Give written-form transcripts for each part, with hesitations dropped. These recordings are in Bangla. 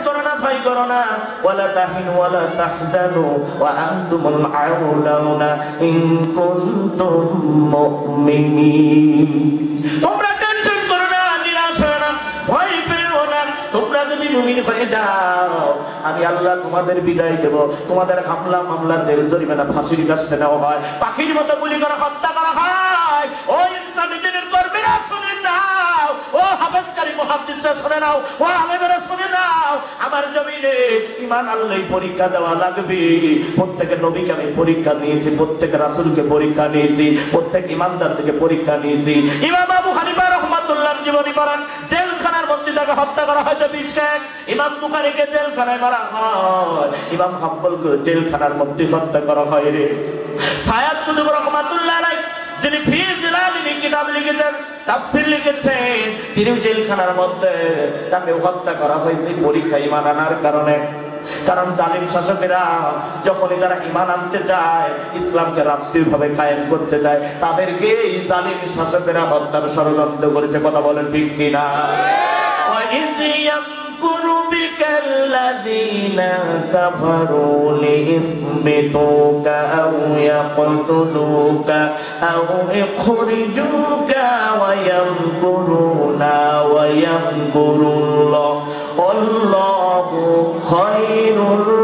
করো না, ভয় করো না। ওয়ালা তাহিনু ওয়ালা তাহজানু ওয়া আনতুমুল আউলাউনা ইন কুনতুম মুমিনিন। তোমরা টেনশন করো না, নিরাশ হও না, ভয় পেও না। তোমরা যদি মুমিন হয়ে যাও, আমি আল্লাহ তোমাদের বিজয় দেব। তোমাদের হামলা মামলা, জেল জরিমানা, ফাঁসির কাছে নেওয়া হয়, পাখির মতো গুলি করে হত্যা করা হয়। ও ইসলামী দিনের কর্মীরা শুনে নাও, ও হাফেজকারী মুহাদ্দিসরা শুনে নাও, ও আলেমেরা শুনে নাও, আমার জমিনে ঈমান আনলেই পরীক্ষা দেওয়া লাগবে। প্রত্যেক নবীকে আমি পরীক্ষা নিয়েছি, প্রত্যেক রাসূলকে পরীক্ষা নিয়েছি, প্রত্যেক ঈমানদার থেকে পরীক্ষা নিয়েছি। ইমাম আবু হানিফা রাহমাতুল্লাহর জীবনী পড়ান, জেলখানার মধ্যে তাকে হত্যা করা হয়। ইমাম বুখারীকে জেলখানায় মারা হয়, ইমাম হাম্বলকে জেলখানার মধ্যে হত্যা করা হয় রে। সায়াদ কুতুব রাহমাতুল্লাহ আলাইহি, যিনি ফি জিলালি কিতাব লিখেছেন, তাফসীর লিখেছেন, তিনি জেলখানার মধ্যে তাকে হত্যা করা হয়েছে পরীক্ষা ঈমান আনার কারণে। কারণ জালিম শাসকেরা যখনই তারা ঈমান আনতে যায়, ইসলামকে রাষ্ট্রীয়ভাবে কায়েম করতে যায়, তাদেরকে এই জালিম শাসকেরা হত্যার ষড়যন্ত্র করেছে। কথা বলেন ঠিক কিনা? وَإِذْ يَمْكُرُ بِكَ الَّذِينَ كَفَرُوا لِيُثْبِتُوكَ أَوْ يَقْتُلُوكَ أَوْ يُخْرِجُوكَ وَيَمْكُرُونَ وَيَمْكُرُ اللَّهُ وَاللَّهُ خَيْرُ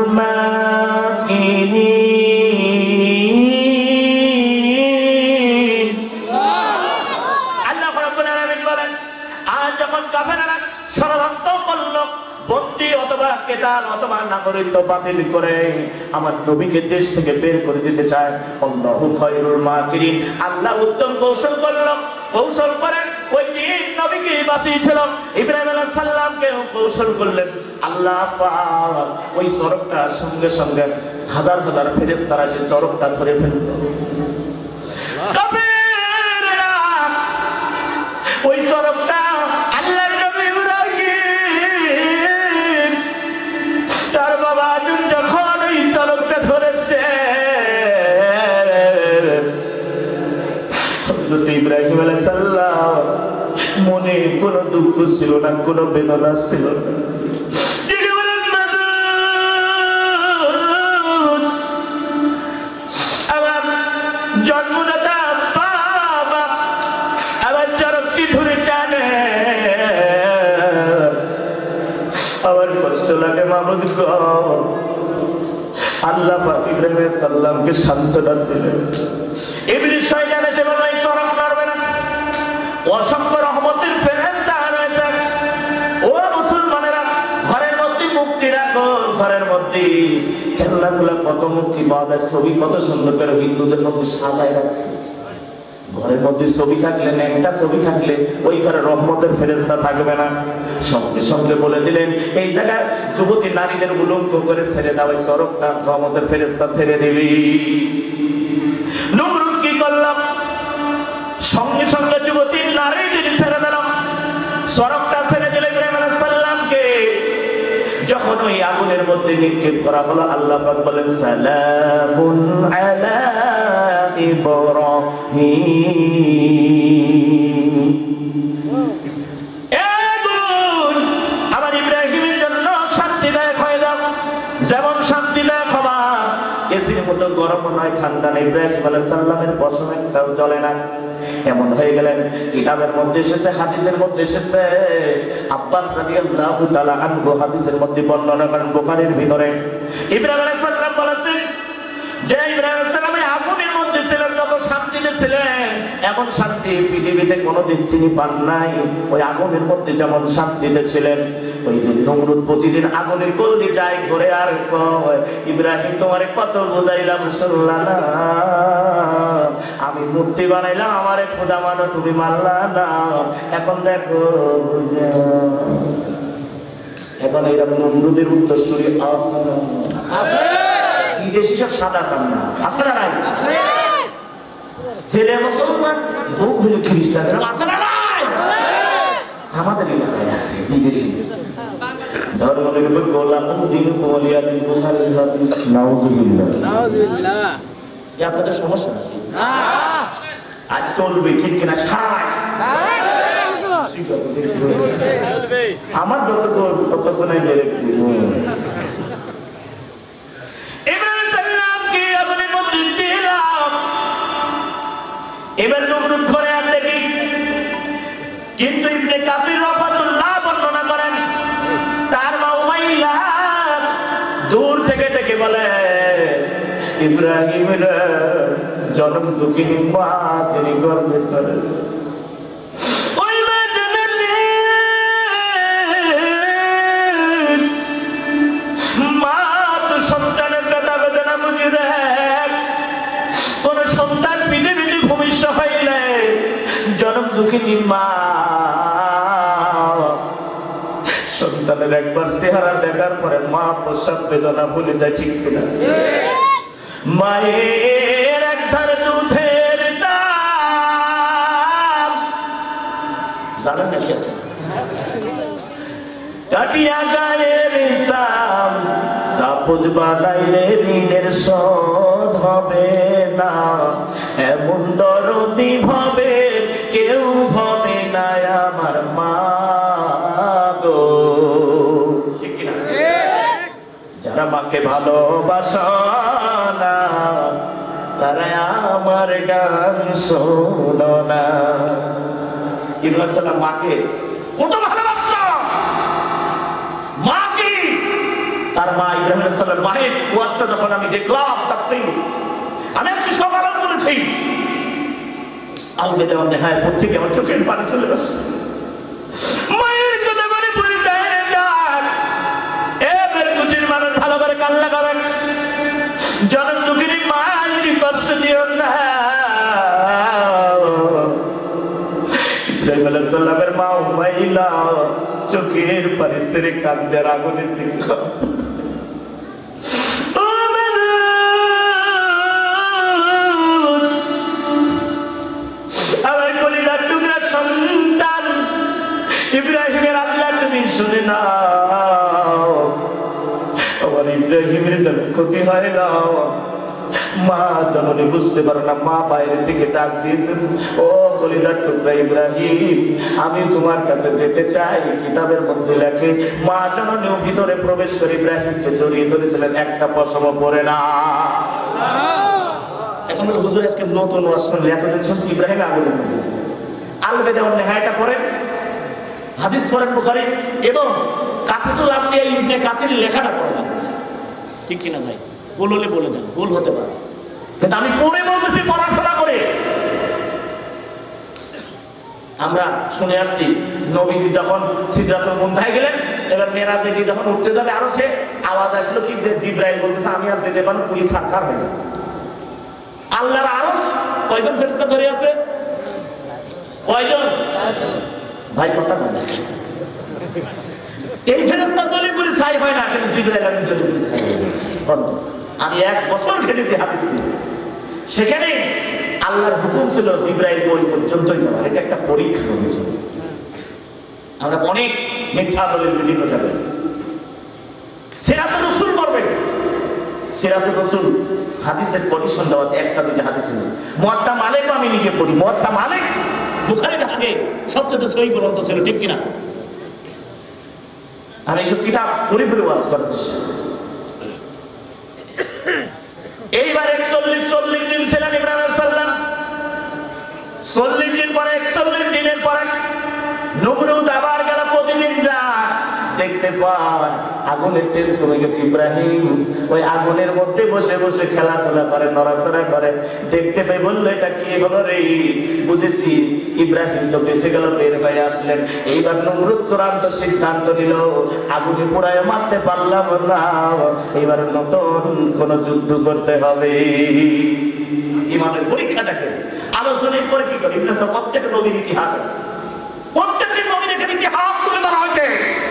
الْمَاكِرِينَ। আল্লাহ রাব্বুল আলামিন বলেন, আজ যখন কাফেররা ষড়যন্ত্র করলো, বন্দী অথবা কেতাল অথবা নাগরিকত্ব বাতিল করে আমার নবীকে দেশ থেকে বের করে দিতে চায়, আল্লাহু খায়রুল মাকিরিন, আল্লাহ উত্তম কৌশল করলো। কৌশল করেন ওই দিন নবীকে বাঁচিয়েছিল, ইব্রাহিম আলাইহিস সালামকে কৌশল করলেন আল্লাহ পাক। ওই চরকটা সঙ্গে সঙ্গে হাজার হাজার ফেরেশতারা সেই চরকটা ধরে ফেলল। কাফেররা ওই চরকটা আল্লাহর নবী ইব্রাহিম তার বাবা আজম যখন ওই চরকটা ধরেছে, হযরত ইব্রাহিম আলাইহিস সালাম মনে কোনো দুঃখ ছিল না, কোনো বেদনা ছিল না। আমার জন্মদাতা বাবা আমার চরকটি ধরে টানে, আমার কষ্ট লাগে মাবুদ গো। আল্লাহ পাক ইব্রাহিম আলাইহিস সালামকে সান্ত্বনা দিলেন। ইবলিস শয়তান এসে বলল, এই চরক মারবে না, অসংখ্য রহমতের ফেরেশতা রয়েছে। ও মুসলমানেরা, ঘরের মধ্যে মুক্তি রাখো, ঘরের মধ্যে খেলনাগুলা কত মুক্তি পাওয়া যায়, ছবি কত সুন্দর করে হিন্দুদের মধ্যে সাজায় রাখছে। ঘরের মধ্যে ছবি থাকলে, একটা ছবি থাকলে ওই ঘরে রহমতের ফেরেশতা থাকবে না। সঙ্গে সঙ্গে বলে দিলেন, এই জায়গায় যুবতী নারীদের উলঙ্গ করে ছেড়ে দাও, ওই চরকটা রহমতের ফেরেশতা ছেড়ে দিবি। নমরুদ কি করলাম, সঙ্গে সঙ্গে যুবতী নারীদের ছেড়ে দিলাম, চরকটা ছেড়ে দিলে ইব্রাহিম আলাইহিস সালামকে। যখন ওই আগুনের মধ্যে নিক্ষেপ করা হলো, আল্লাহ পাক বলেন, সালামুন আলা ইব্রাহিম। আমার ইব্রাহিমের জন্য শান্তিদায়ক হয়ে যাও, যেমন শান্তিদায়ক হবা, এসির মতো গরম নয়, ঠান্ডা নেই, ইব্রাহিম আলাইহিস সালামের পশম একটাও জ্বলে না, এমন হয়ে গেলেন। কিতাবের মধ্যে এসেছে, হাদিসের মধ্যে এসেছে, আব্বাস রাদিয়াল্লাহু তাআলা আনহু হাদিসের মধ্যে বর্ণনা করেন, বুখারীর ভিতরে, ইব্রাহিম আলাইহিস সালাম বলেছেন যে ইব্রাহিম আলাইহিস সালাম আগুনের মধ্যে ছিলেন, যত শান্তিতে ছিলেন এমন শান্তি পৃথিবীতে কোনোদিন তিনি পান নাই। ওই আগুনের মধ্যে যেমন শান্তিতে ছিলেন, ওই দিন নমরুদ প্রতিদিন আগুনের কোল দিয়ে যায় ঘুরে আর কয়, ইব্রাহিম তোমারে কত বুঝাইলাম শুনলা না, আমি মূর্তি বানাইলাম আমারে খোদা মানো, তুমি মানলা না, এখন দেখো বুঝে। এখন এইরকম নমরুদের উত্তরসূরি আছে, বিদেশি সব সাদা কান্না আপনারা নাই, ছেলে মুসলমান, বউ হলো খ্রিস্টান, আছে না নাই? আমাদের এলাকায় আছে বিদেশি ধর্ম নিরপেক্ষ গোলাম দিন কোলিয়া দিন বুখারী হাদিস। নাউজুবিল্লাহ, নাউজুবিল্লাহ। কি আপনাদের সমস্যা আছে? না, আজ চলবে ঠিক কিনা? সারাই আমার যতক্ষণ ততক্ষণ বেড়ে এবার নমরুদ ঘরে আর দেখি, কিন্তু ইবনে কাসির রাহমাতুল্লাহ বর্ণনা করেন তার মা উমাইয়া দূর থেকে ডেকে বলে, ইব্রাহিমের জন্ম দুঃখিনী মা যিনি গর্বে ধরে মা তো সন্তানের কথা বেদনা বুঝি দেখ, কোন সন্তান পিঠে পিঠে ভূমিষ্ঠ হইলে জন্ম দুঃখিনী মা সন্তানের একবার চেহারা দেখার পরে মা প্রসব বেদনা ভুলে যায়, ঠিক কিনা? মায়ের একবার দুধের দাম জানা নাকি আছে, কাটিয়া গায়ের চাম সাপুজ বানাইলে ঋণের শোধ হবে না, এমন দরদি ভাবে কেউ হবে না আমার মা গো, ঠিক কিনা? যারা মাকে ভালোবাসা না তারা আমার গান শোনো না। ইব্রাহিম সাল্লাম মাকে কত ভালোবাসত, মা কি তার মা ইব্রাহিম সাল্লাম মায়ের ওয়াজটা যখন আমি দেখলাম তাফসীর আমি আজকে সকালে করেছি আলবে দেওয়ার নেহায় প্রত্যেকে আমার চোখের পানি চলে আসে, মায়ের কথা মনে পড়ে যায় যাক এবার কুচির মানুষ ভালো করে কান্না করেন, জনম দুঃখিনী মায়ের কষ্ট দিও না। ইব্রাহিম আলাইহিস সালামের মা উমাইয়া চোখের পানি ছেড়ে কাঁদে আগুনের দিকে, আমার কলিজার টুকরা সন্তান ইব্রাহিমের আল্লাহ তুমি শুনে নাও, আমার ইব্রাহিমের যেন ক্ষতি হয় না। মা জননী বুঝতে পারো না, মা বাইরে থেকে ডাক দিয়েছেন, ও কলিজার টুকরা ইব্রাহিম আমি তোমার কাছে যেতে চাই। কিতাবের মধ্যে লেখে মা জননীও ভিতরে প্রবেশ করে ইব্রাহিমকে জড়িয়ে ধরেছিলেন, একটা পশম পড়ে না। এখন বলে হুজুর আজকে নতুন ওয়াজ শুনলে, এতদিন শুনছি ইব্রাহিম আগুনে পড়েছে, আলবে দেওয়ার নেহায়টা পড়েন, হাদিস পড়েন বুখারী এবং কাসিসুল আম্বিয়া ইবনে কাসির লেখাটা পড়েন, ঠিক কিনা ভাই? বললে বলে যান, ভুল হতে পারে, কিন্তু আমি পড়ে বলতেছি পড়াশোনা করে। আমরা শুনে আসছি নবীজি যখন সিদরাতুল মুনতাহায় গেলেন, এবার মেরাজে গিয়ে যখন উঠতে যাবে আরো সে আওয়াজ আসলো কি জিবরাইল বলতেছে আমি আর যেতে পারবো, পুরি ছারখার হয়ে যাবে। আল্লাহর আরশ কয়জন ফেরেশতা ধরে আছে? কয়জন ভাই? কথা বলেন। এই ফেরেশতা দলে পুরি ছাই হয় না, কিন্তু জিবরাইল আমি দলে পুরি ছাই হয়। আমি 1 বছর ঘেটেছি হাদিস নিয়ে, সেখানে আল্লাহর হুকুম ছিল জিবরাইল ওই পর্যন্তই যাওয়ার, এটা একটা পরীক্ষা হয়েছিল। আমরা অনেক মিথ্যা দলের বিভিন্ন জায়গায় সিরাতুর রাসূল পড়বেন, সিরাতুর রাসূল হাদিসের কন্ডিশন দেওয়া আছে, একটা দুইটা হাদিস নেই। মুয়াত্তা মালিক আমি নিজে পড়ি, মুয়াত্তা মালিক বুখারীর আগে সবচেয়ে সহিহ গ্রন্থ ছিল, ঠিক কিনা? আমি এইসব কিতাব পড়ে পড়ে ওয়াজ করতেছি। এইবার 40 দিন ছিলেন ইব্রাহিম আলাইহিস সালাম, 40 দিন পরে 41 দিনের পরে নমরুদ আবার গেল, প্রতিদিন যা দেখতে পান আগুনের তেজ কমে গেছে। ইব্রাহিম ওই আগুনের মধ্যে বসে বসে খেলাধুলা করে, নড়াচড়া করে, দেখতে পাই বললো এটা কি হলো রে? বুঝেছি ইব্রাহিম তো বেঁচে গেল, বের হয়ে আসলেন। এইবার নমরুদ চূড়ান্ত সিদ্ধান্ত নিল আগুনে পোড়ায় মারতে পারলাম না, এবার নতুন কোন যুদ্ধ করতে হবে। ইমানের পরীক্ষা দেখে আলোচনার পরে কি করে প্রত্যেক নবীর ইতিহাস, প্রত্যেকটি নবীর এখানে ইতিহাস তুলে ধরা হয়েছে।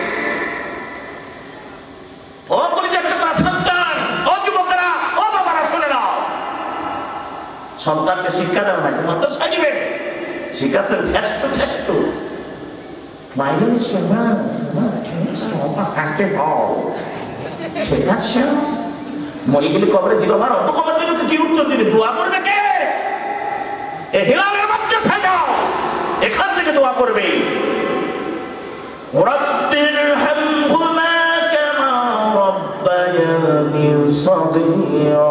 ও পরিচর্যা সন্তান, ও যুবকেরা, ও বাবারা শুনে নাও, সন্তানকে শিক্ষা দেওয়া নাই মাত্র সাজিবেন, শিখাচ্ছেন ঠেসটো ঠেসটো মাইলেছে না থাকতে হও, ঠিক আছে? মরে গেলে কবরে দিল, আমার অন্য খবর দিলে কি উত্তর দিবে? দোয়া করবে কে? এ হিলালের বাচ্চা ছাড়াও এখান থেকে দোয়া করবে। রাব্বিরহামহুমা কামা রাব্বায়ানি সাগীরা।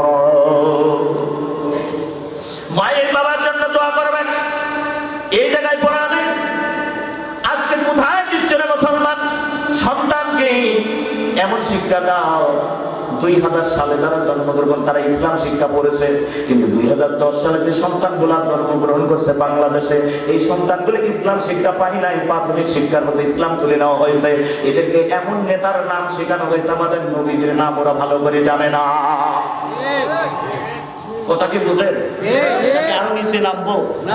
মায়ের বাবার জন্য দোয়া করবেন। এই জায়গায় পড়াবেন। আজকে কোথায় দিচ্ছে না মুসলমান? সন্তানকে এমন শিক্ষা দাও, 2000 সালে যারা জন্মগ্রহণ তারা ইসলাম শিক্ষা পড়েছে, কিন্তু 2010 সালে যে সন্তানগুলো জন্মগ্রহণ করছে বাংলাদেশে, এই সন্তানগুলো ইসলাম শিক্ষা পাই নাই। প্রাথমিক শিক্ষার মধ্যে ইসলাম তুলে নেওয়া হয়েছে। এদেরকে এমন নেতার নাম শেখানো হয়েছে আমাদের নবীজির নাম ওরা ভালো করে জানে না। কথা কি বুঝেন? আরো নিচে নামবো না,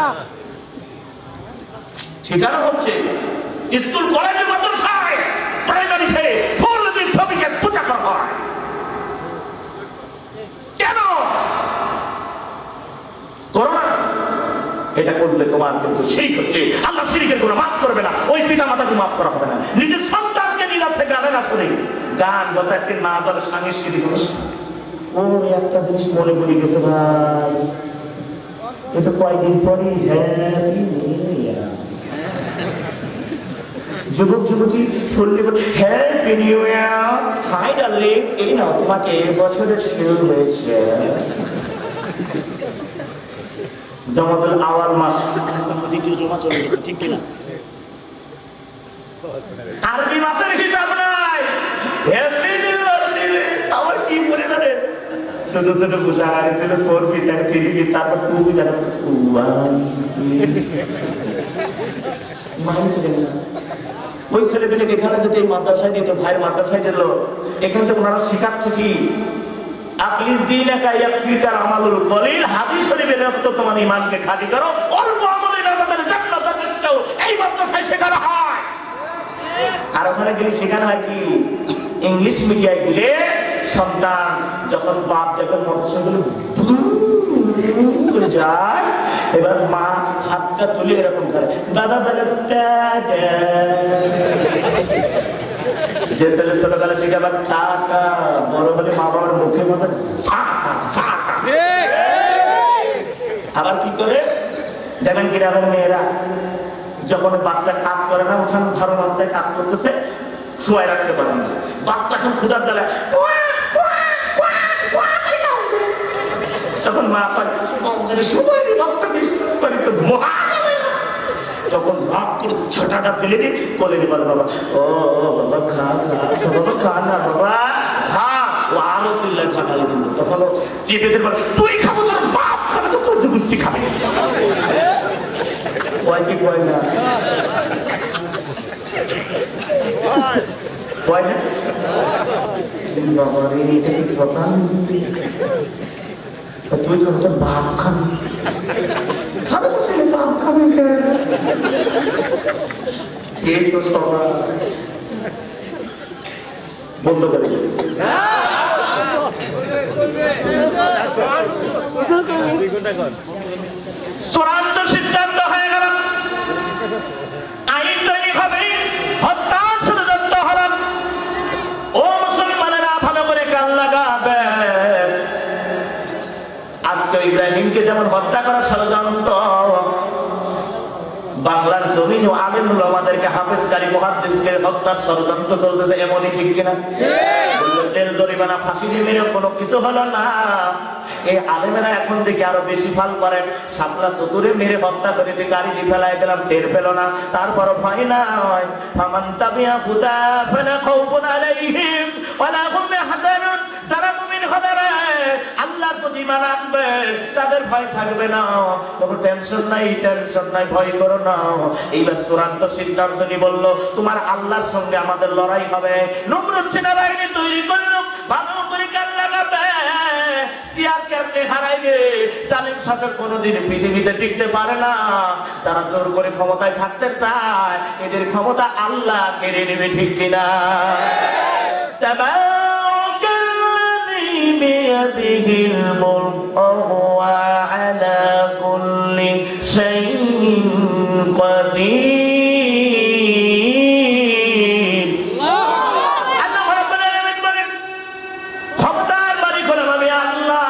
শেখানো হচ্ছে স্কুল কলেজের মাদ্রাসায় প্রাইমারিতে ফুল দিন ছবিকে পূজা করা হয়। কেন? করোনা এটা করলে তোমার কিন্তু শিরক হচ্ছে। আল্লাহ শিরকের গুনাহ মাফ করবে না, ওই পিতা মাতাকে মাফ করা হবে না। নিজের সন্তানকে নীরব থেকে গানে না শুনে গান বাজাতে না যাবে সাংস্কৃতিক অনুষ্ঠান। ও একটা জিনিস মনে পড়ে গেছে ভাই, এটা কয়েকদিন পরে হ্যাপি নিউ ইয়ার। যুবক যুবতী শুনলে happy new year, hi darling, এই নাও তোমাকে বছরের শুরু হয়েছে। জমাতুল আওয়াল মাস, দ্বিতীয় জমা চলে গেছে, ঠিক কিনা? আরবি মাসের হিসাব নাই। হ্যাপি নিউ ইয়ার দিলে আমার কি করে জানেন? ছোট ছোট পোশাক ছিল, 4 ফিট আর 3 ফিট, তারপর 2 ফিট আর 1 ফিট। ওই ছেলেপেলেকে এখানে যেতে এই মাদ্রাসায় দিত, ভাইয়ের মাদ্রাসায় দিল। এখান থেকে ওনারা শিখাচ্ছে কি? আপনি দীনাকা ইয়াকফিকা আমালুল কলিল, হাদিস শরীফের অর্থ তোমার ঈমানকে খাঁটি করো, অল্প আমলে নাজাতের জান্নাত যথেষ্ট। এই মাদ্রাসায় শেখানো হয়। আর ওখানে গেলে শেখানো হয় কি? ইংলিশ মিডিয়ায় গেলে সন্তান যখন বাপ যখন মোটরসাইকেল করে যায়, এবার মা হাতটা তুলে এরকম করে দাদা দাদা। যে ছেলে ছোটবেলা শিখে আবার টাকা, বড় হলে মা বাবার মুখে মধ্যে আবার কি করে দেখেন গ্রামের মেয়েরা যখন বাচ্চা কাজ করে না, ওখানে ধারণায় কাজ করতেছে, শুয়াই রাখছে বারান্দা, বাচ্চা এখন ক্ষুধার জ্বালায় তখন মা সময় তখন রাগ করে ছোটাটা ফেলে দিই, কোলে নিবার বাবা, ও বাবা খা বাবা, খা না বাবা খা। ও আরো চিল্লায় থাকালে কিন্তু তখন চেপে দেবার, তুই খাবো, তোর বাপ খাবে, তো চোদ্দ গোষ্ঠী খাবে। কয় কি কয় না? কয় না বাবা রে, এটা কি কথা? তুই তো তোর বাপ খাবি, খাবে তো ছেলে বাপ খাবে। এই তো সবাই বন্ধ করে চূড়ান্ত সিদ্ধান্ত হয়ে গেল, আইন তৈরি হবে, হত্যা ষড়যন্ত্র হল। ও মুসলমানেরা ভালো করে কান লাগাবে। আজকে ইব্রাহিমকে যেমন হত্যা করা ষড়যন্ত্র, বাংলার জমিন ও আলেমুল আমাদেরকে হাফেজকারী মুহাদ্দিসকে হত্যার ষড়যন্ত্র চলতেছে, এমনই ঠিক কিনা? জেল জরিমানা ফাঁসি দিয়ে মেরে কোনো কিছু হলো না। এই আলেমেরা এখন থেকে আরো বেশি ফাল করেন, শাপলা চতুরে মেরে হত্যা করে দিয়ে গাড়ি দিয়ে ফেলায় দিলাম, টের পেল না, তারপরও ভয় নাই। ফামান তাবিয়া হুদা ফালা খাউফুন আলাইহিম ওয়ালা হুম ইয়াহজানুন। যারা মুমিন হবে রে, আল্লাহর প্রতি ঈমান আনবে, তাদের ভয় থাকবে না, কোনো টেনশন নাই, ভয় করো না। এইবার চূড়ান্ত সিদ্ধান্ত নিয়ে বলল, তোমার আল্লাহর সঙ্গে আমাদের লড়াই হবে। নমরুদ সেনাবাহিনী তৈরি করল, ভালো করে কান লাগাবে। সিয়ার কেমনে হারাইবে? জালিম শাসক কোনোদিন পৃথিবীতে টিকতে পারে না। যারা জোর করে ক্ষমতায় থাকতে চায়, এদের ক্ষমতা আল্লাহ কেড়ে নেবে, ঠিক কিনা? বিয়াদিহিল মুলক ওয়া আলা কুল্লি শাইইন কাদির। আল্লাহ রাব্বুল আলামিন বলেন, ক্ষমতার মালিক হলাম আমি আল্লাহ।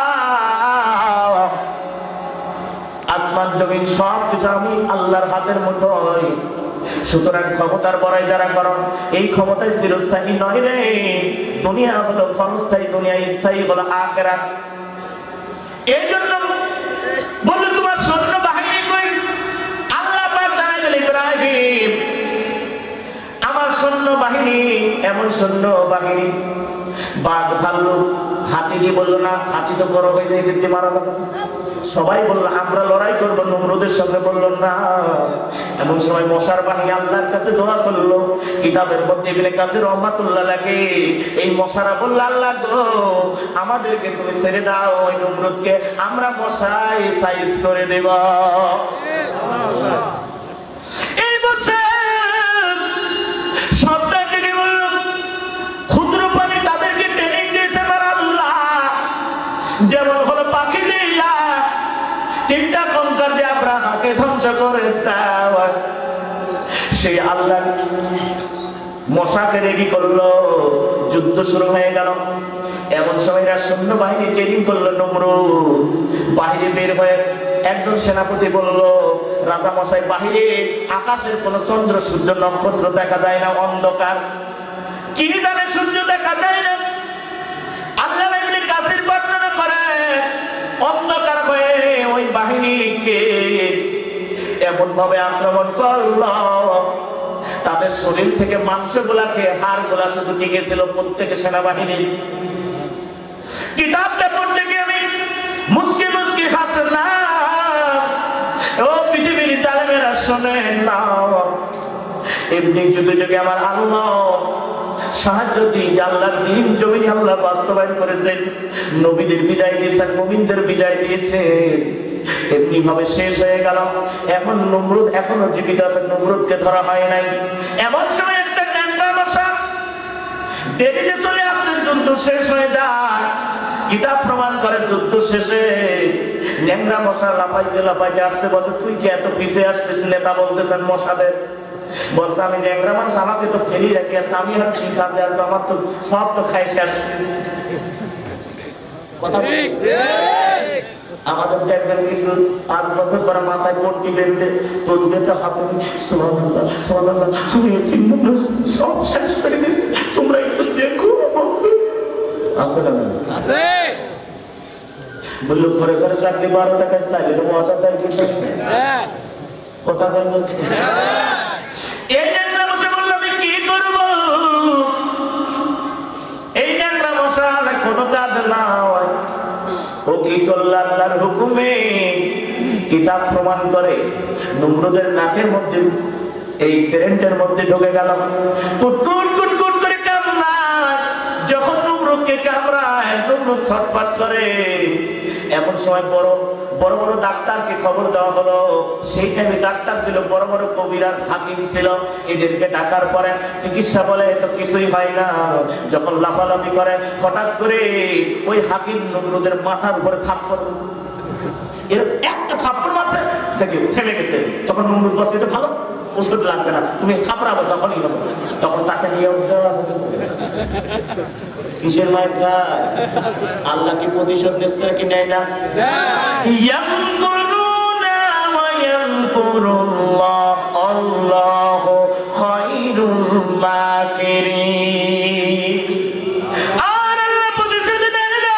আসমান জমিন সব কিছু আমি আল্লাহর হাতের মুঠোয়। সুতরাং ক্ষমতার বড়াই যারা করো, এই ক্ষমতায় চিরস্থায়ী নয় রে। দুনিয়া হলো ক্ষণস্থায়ী, দুনিয়া স্থায়ী হলো আখিরাত। এই জন্য বলল তোমার সৈন্য বাহিনী কই? আল্লাহ পাক জানালেন ইব্রাহিম আমার সৈন্য বাহিনী এমন সৈন্য বাহিনী, বাঘ ভাল্লুক হাতি দিয়ে বললো না, হাতি তো বড় হয়ে যায়, এদেরকে মারা যাবে। সবাই বললো আমরা লড়াই করবো নমরুদের সঙ্গে, বললো না। এমন সময় মশার বাহিনী আল্লাহর কাছে দোয়া করলো। কিতাবের মধ্যে ইবনে কাসির রাহমাতুল্লাহ আলাইহি এই মশারা বললো আল্লাহ গো আমাদেরকে তুমি ছেড়ে দাও, ওই নমরুদকে আমরা মশাই সাইজ করে দেব। এই মশা সবটা থেকে বলল ক্ষুদ্র পানি তাদেরকে ট্রেনিং দিয়েছে আমার আল্লাহ, যেমন হলো পাখি দিয়া তিনটা কঙ্কার দিয়ে আব্রাহাকে ধ্বংস করে দাও। সেই আল্লাহ মশাকে রেডি করলো, যুদ্ধ শুরু হয়ে গেল। এমন সময় সৈন্য বাহিনী ট্রেনিং করলো। নমরুদ বাহিরে বের হয়ে একজন সেনাপতি বলল রাজা মশাই বাহিরে আকাশের কোন চন্দ্র সূর্য নক্ষত্র দেখা যায় না, অন্ধকার, কি জানে সূর্য দেখা যায় না। আল্লাহ ইবনে কাসির বর্ণনা করে অন্ধকার হয়ে ওই বাহিনীকে এমন ভাবে আক্রমণ করলো তাদের শরীর থেকে মাংসগুলাকে হাড়গুলা শুধু টিকেছিল প্রত্যেক সেনাবাহিনীর। কিতাবটা পড়তে গিয়ে আমি মুস্কি মুস্কি হাসলাম। ও পৃথিবীর জালেমেরা শোনেন না, এমনি যুগে যুগে আমার আল্লাহ সাহায্য দিন, আল্লাহর দ্বীন জমিনে আল্লাহ বাস্তবায়ন করেছেন, নবীদের বিদায় দিয়েছেন, মুমিনদের বিদায় দিয়েছেন। এমনি ভাবে শেষ হয়ে গেল। এখন নমরুদ এখনো জীবিত আছে, নমরুদকে ধরা হয় নাই। এমন সময় একটা ট্যাংরা মশা দেরিতে চলে আসছে, যুদ্ধ শেষ হয়ে যায়। কিতাব প্রমাণ করে যুদ্ধ শেষে ন্যাংরা মশা লাফাইতে লাফাইতে আসছে, বলছে তুই কি এত পিছিয়ে আসছিস? নেতা বলতেছেন মশাদের, বলছে আমি ন্যাংরা মানুষ, আমাকে তো ফেলি রাখি আসছে, আমি আর কি কাজে আসবো, আমার তো সব তো খাই শেষ করে দিচ্ছিস। কথা আমাদের দেখবেন কিছু 5 বছর পরে মাথায় পট্টি বেঁধে তসবিহটা হাতে সুবহানাল্লাহ সুবহানাল্লাহ আমি তিন মানুষ সব শেষ করে দিয়েছি, তোমরা একটু দেখো। আছে না? আছে। বললো ঘরে ঘরে চাকরি 12 টাকায় চাইলে তো অর্ডার দেয় কি? হ্যাঁ। কথা বললো এই ন্যাংরা মশা বললো আমি কি করবো? এই ন্যাংরা মশা কোনো কাজ না হয়। ও কি করল? আল্লাহর হুকুমে কিতাব প্রমাণ করে নমরুদের নাকের মধ্যে এই কারেন্টের মধ্যে ঢুকে গেল। কুটকুট কুটকুট করে কামড়ায়, যখন নমরুদকে কামড়ায় নমরুদ ছটফট করে। এমন সময় বড় বড় বড় ডাক্তারকে খবর দেওয়া হলো। সেই টাইমে ডাক্তার ছিল, বড় বড় কবিরাজ হাকিম ছিল। এদেরকে ডাকার পরে চিকিৎসা বলে তো কিছুই হয় না। যখন লাফালাফি করে হঠাৎ করে ওই হাকিম নমরুদের মাথার উপরে থাপ্পড়, এর একটা থাপ্পড় মারছে, দেখি থেমে গেছে। তখন নমরুদ বলছে এটা ভালো, ওষুধ লাগবে না, তুমি থাপড়াবো তখনই হবে। তখন তাকে নিয়ে কিসের মায়ের খায়? আল্লাহ কি প্রতিশোধ নিচ্ছে কি নেয় না? ইয়ামকুরুনা ওয়া ইয়ামকুরুল্লাহ আল্লাহু খায়রুল মাকিরিন। আর আল্লাহ প্রতিশোধ নেয় না।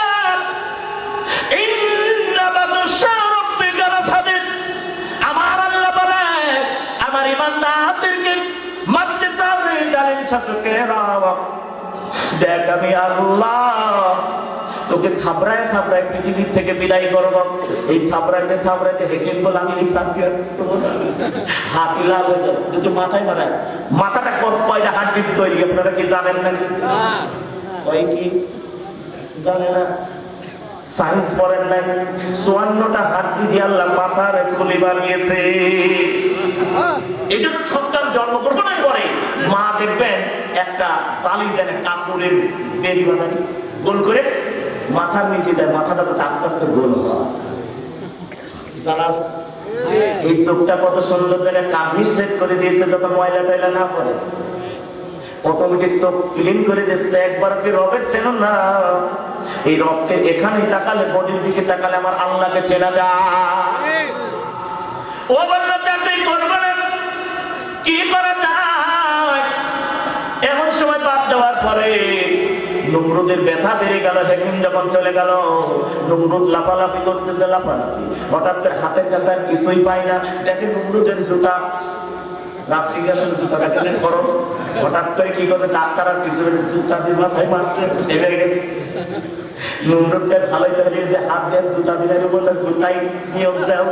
ইন্না বাতশা রাব্বিকা লাসাদিদ। আমার আল্লাহ বলে আমার ইমানদারদেরকে মারতে চাবে জালিম শাসকেরা। দেখ আমি আল্লাহ তোকে থাপড়ায় থাপড়ায় পৃথিবীর থেকে বিদায় করব। এই থাপড়াইতে থাপড়াইতে হেকিম বলে আমি ইসলামকে হাতি লাল হয়ে যাবে যদি মাথায় মারায়। মাথাটা কয়টা হাড্ডি দিয়ে তৈরি আপনারা কি জানেন নাকি? ওই কি জানে না? সায়েন্স পড়েন নাই? 54টা হাড্ডি দিয়ে আল্লাহ মাথার খুলি বানিয়েছে। এই জন্য সন্তান জন্মগ্রহণের পরে মা দেখবেন একটা তালি দেন, কাপড়ের বেরি বানায় গোল করে মাথার নিচে দেয়, মাথাটা তো আস্তে আস্তে গোল হয়। জানা আছে? এই চোখটা কত সুন্দর করে কার্নিশ সেট করে দিয়েছে, যখন ময়লা টয়লা না পড়ে অটোমেটিক চোখ ক্লিন করে দিচ্ছে। একবার কি রবের চেনো না? এই রবকে এখানেই তাকালে, বডির দিকে তাকালে আমার আল্লাহকে চেনা যায়। ও বলল চাকরি করবে না, কি করা যায়? এমন সময় বাদ দেওয়ার পরে নমরুদের ব্যথা বেড়ে গেল। হেকিম যখন চলে গেল, নমরুদ লাফালাফি করতেছে, লাফালাফি, হঠাৎ করে হাতের কাছে আর কিছুই পায় না। দেখে নমরুদের জুতা, রাত সিংহাসনের জুতাটা কেনে গরম, হঠাৎ করে কি করে ডাক্তার আর কিছু জুতা দিয়ে মাথায় মারছে, ঢেবে গেছে। নমরুদকে ভালোই করে হাত দিয়ে জুতা দিলে বলতে, জুতাই নিয়োগ দাও,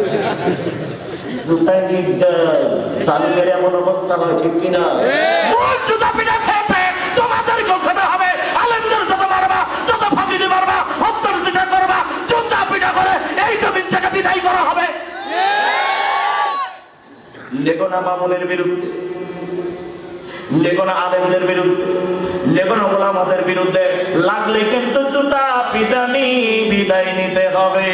জুতাই নিয়োগ দাও। জালিমের এমন অবস্থা হয়, ঠিক কিনা? জুতা পিঠা খেয়েছে, তোমাদেরকেও খেতে হবে। আলেমদের যত মারবা, যত ফাঁসি দিয়ে মারবা, হত্যার দিকে করবা, জুতা পিঠা করে এই জমিন থেকে বিদায় করা হবে। লেখনা মামুনের বিরুদ্ধে, লেখনা আলেমদের বিরুদ্ধে, লেখনা ওলামাদের বিরুদ্ধে লাগলে কিন্তু জুতা পিটানি বিদায় নিতে হবে।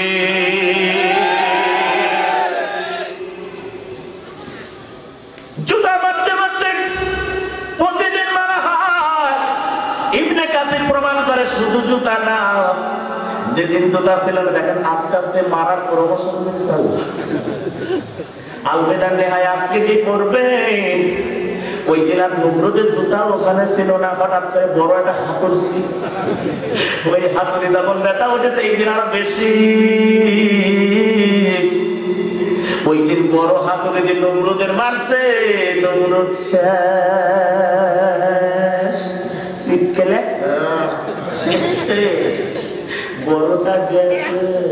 জুতা মারতে মারতে প্রতিদিন মারা হয়। ইবনে কাসির প্রমাণ করে শুধু জুতা না, যেদিন জুতা ছিল না, দেখেন আস্তে আস্তে মারার প্রমোশন হচ্ছে। আলবেদার নেহায় আজকে কি করবে? ওই দিন আর নমরুদের জুতা ওখানে ছিল না, হঠাৎ করে বড় একটা হাতুড় ছিল। ওই হাতুড়ি যখন ব্যথা উঠেছে, এই দিন আরো বেশি। ওই দিন বড় হাতুড়ি দিয়ে নমরুদের মারছে, নমরুদ শেষ। শীত খেলে বড়টা গেছে।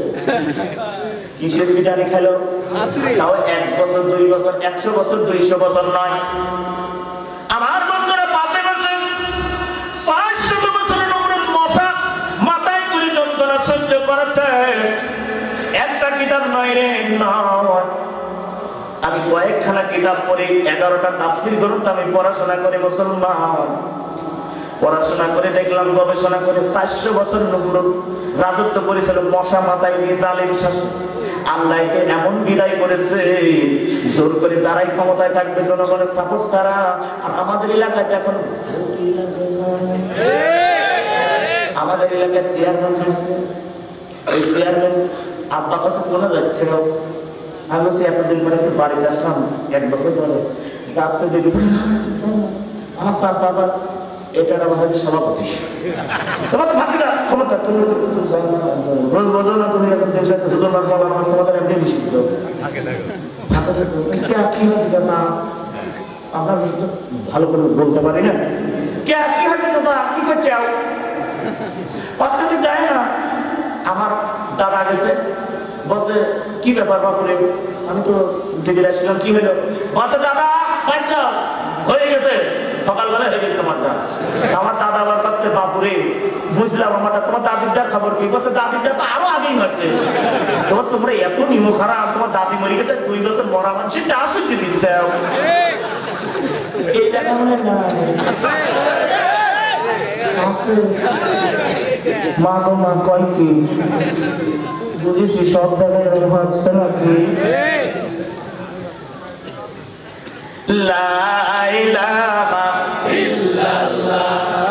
কিসের পিটানি খেলো? তাও 1 বছর 2 বছর 100 বছর 200 বছর নয়। আমার বন্ধুরা পাশে বসে 600 বছরের নমরুদ মশা মাথায় করে যন্ত্রণা সহ্য করেছে। একটা কিতাব নয় রে, নয়। আমি কয়েকখানা কিতাব পড়ি, 11টা তাফসীর গ্রন্থ আমি পড়াশোনা করে মুসলমান। পড়াশোনা করে দেখলাম, গবেষণা করে 400 বছর নমরুদ রাজত্ব করেছিল মশা মাথায় নিয়ে, জালিম শাসক। আল্লাহকে এমন বিদায় করেছে, জোর করে যারাই ক্ষমতায় থাকবে জনগণের সাপোর্ট ছাড়া। আর আমাদের এলাকায় এখন আমাদের এলাকায় চেয়ারম্যান আছে, ওই চেয়ারম্যান আব্বা কাছে কোনে যাচ্ছে। আমি বলছি এতদিন পরে একটু বাড়িতে আসলাম, 1 বছর ধরে যাচ্ছে, দেখি আমার চাষা আবার এটা আমাদের সভাপতি। তোমার তো ভাবি না ক্ষমতা, তুমি বোঝো না, তুমি এখন তোমাদের এমনি নিষিদ্ধ। কি হয়েছে চাষা? আমরা ভালো করে বলতে পারি না। কি হয়েছে চাষা? কি করছে? অর্থনীতি যায় না। আমার দাদা গেছে, বসে কি ব্যাপার বাপুরে? আমি তো দেখে আসছিলাম, কি হলো? বলছে দাদা বাচ্চা হয়ে গেছে, সকালবেলা হয়ে গেছে তোমারটা। আমার দাদা আবার কাছে, বাপুরে বুঝলাম আমারটা, তোমার দাদিরটা খবর কি? বলছে দাদিরটা তো আরো আগেই হয়েছে। তোমার তোমরা এত নিমো খারাপ, তোমার দাদি মরে গেছে 2 বছর মরা মানুষের ডাস করতে দিচ্ছে। এই জায়গা মনে না মা গো মা কয় কি বুঝেছি, সব জায়গায় এরকম হচ্ছে নাকি? লা ইলাহা ইল্লাল্লাহ,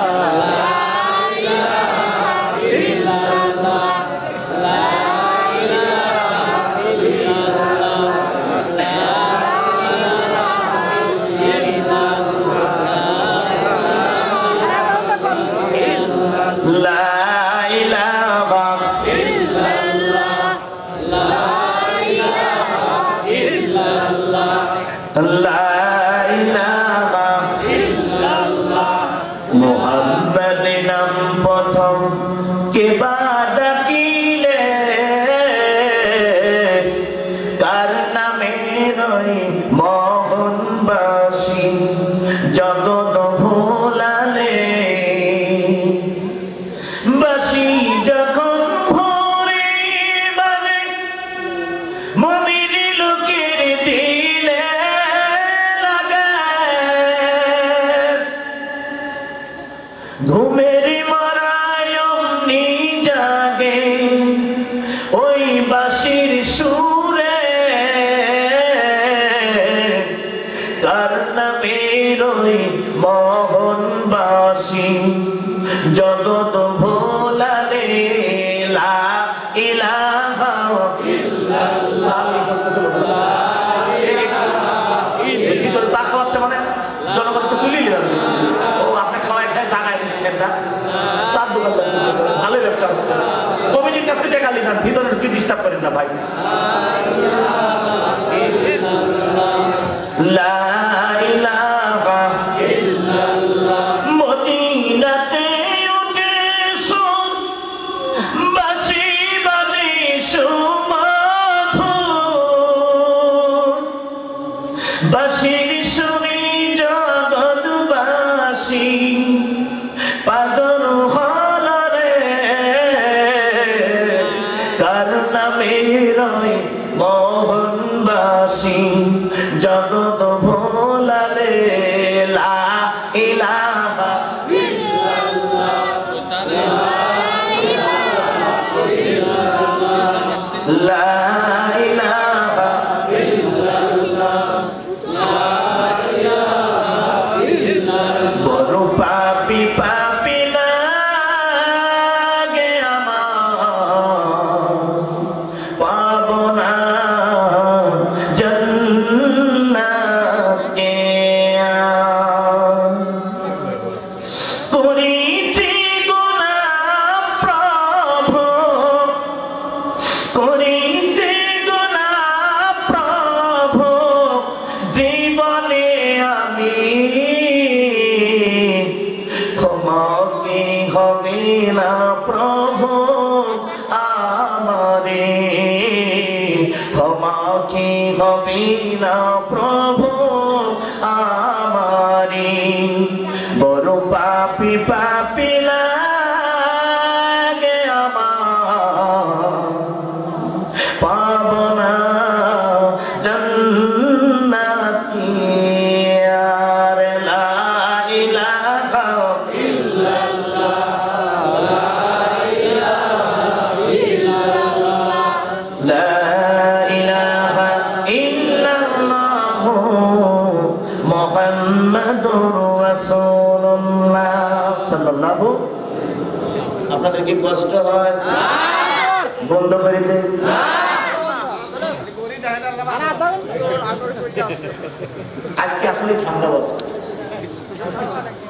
জগত ভোলালে লা ইলাহা ইল্লাল্লাহ। দোকানদার ভালো ব্যবসা হচ্ছে কমিটির কাছ থেকে গালি খান ভিতরে কি ডিস্টার্ব করেন না ভাই লা ইলাহা ইল্লাল্লাহ মদিনাতে উঠে সুর বাঁশি বাজে সুমধুর বাঁশির সুরে জগৎবাসী পাগল হল রে কার নামে রয় মোহনবাসী জগৎ ভোলালে লা ইলাহা ইল্লাল্লাহ লা ইলাহা ইল্লাল্লাহ বড় পাপী পাপী লাগে আমার পাবো না জান্নাতে করেছি গুনাহ প্রভু করেছি গুনাহ প্রভু জীবনে আমি ক্ষমা কি হবে না প্রভু আমারে ক্ষমা কি হবে না প্রভু আমারে বড় পাপী পাপী লাগে আমার পাবো না জান্নাতি আর লা ইলাহা ইল্লাল্লাহ লা ইলাহা ইল্লাল্লাহ মুহাম্মাদুর রাসূলুল্লাহ সাল্লাল্লাহু আপনাদের কি কষ্ট হয় বন্ধ করে দেন আজকে আসলে ঠান্ডা বছর